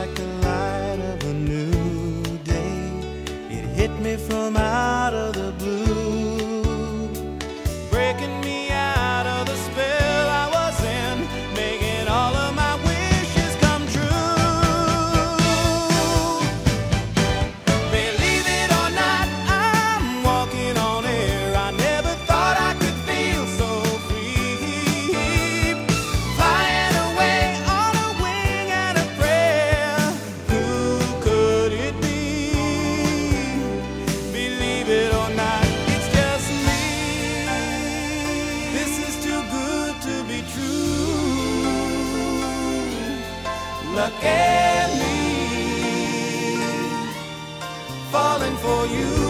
like the light of a new day. It hit me from out of the blue, breaking me out of the spell I was in, making all of my wishes come true. Believe it or not, I'm walking on air. I never thought I could feel so free, flying away on a wing and a prayer. Who could it be? Believe it or not, it's just me. This is too good to be true. Look at me, falling for you.